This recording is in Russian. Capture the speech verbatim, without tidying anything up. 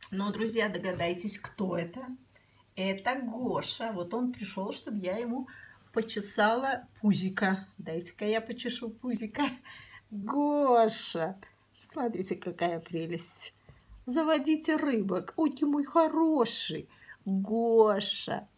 Но, друзья, догадайтесь, кто это? Это Гоша. Вот он пришел, чтобы я ему почесала пузика. Дайте-ка я почешу пузика. Гоша, смотрите, какая прелесть. Заводите рыбок. Ой, ты мой хороший. Гоша.